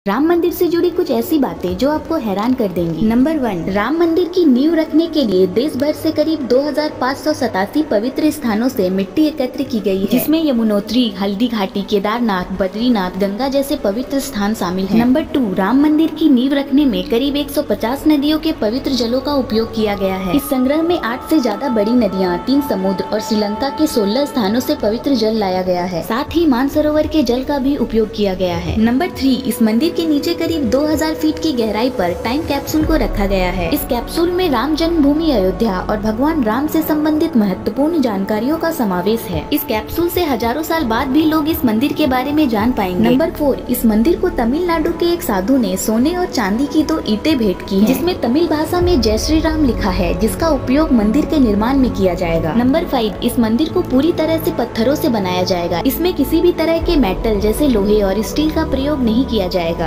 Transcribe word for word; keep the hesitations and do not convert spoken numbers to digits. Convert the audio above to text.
राम मंदिर से जुड़ी कुछ ऐसी बातें जो आपको हैरान कर देंगी। नंबर वन, राम मंदिर की नींव रखने के लिए देश भर से करीब दो हजार पाँच सौ सतासी पवित्र स्थानों से मिट्टी एकत्र की गई है, जिसमें यमुनोत्री, हल्दी घाटी, केदारनाथ, बद्रीनाथ, गंगा जैसे पवित्र स्थान शामिल हैं। नंबर टू, राम मंदिर की नींव रखने में करीब एक सौ पचास नदियों के पवित्र जलों का उपयोग किया गया है। इस संग्रह में आठ से ज्यादा बड़ी नदियाँ, तीन समुद्र और श्रीलंका के सोलह स्थानों से पवित्र जल लाया गया है। साथ ही मानसरोवर के जल का भी उपयोग किया गया है। नंबर थ्री, इस मंदिर के नीचे करीब दो हजार फीट की गहराई पर टाइम कैप्सूल को रखा गया है। इस कैप्सूल में राम जन्मभूमि अयोध्या और भगवान राम से संबंधित महत्वपूर्ण जानकारियों का समावेश है। इस कैप्सूल से हजारों साल बाद भी लोग इस मंदिर के बारे में जान पाएंगे। नंबर फोर, इस मंदिर को तमिलनाडु के एक साधु ने सोने और चांदी की दो ईंटें भेंट की हैं, जिसमें तमिल भाषा में जय श्री राम लिखा है, जिसका उपयोग मंदिर के निर्माण में किया जाएगा। नंबर फाइव, इस मंदिर को पूरी तरह से पत्थरों से बनाया जाएगा। इसमें किसी भी तरह के मेटल जैसे लोहे और स्टील का प्रयोग नहीं किया जाएगा।